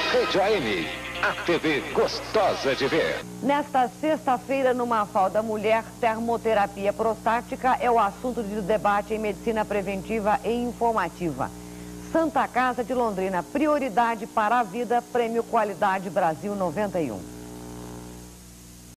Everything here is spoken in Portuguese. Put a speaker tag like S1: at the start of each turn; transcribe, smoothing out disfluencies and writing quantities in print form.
S1: Rede AM, a TV gostosa de ver.
S2: Nesta sexta-feira, no Mafalda Mulher, termoterapia prostática é o assunto de debate em medicina preventiva e informativa. Santa Casa de Londrina, prioridade para a vida, Prêmio Qualidade Brasil 91.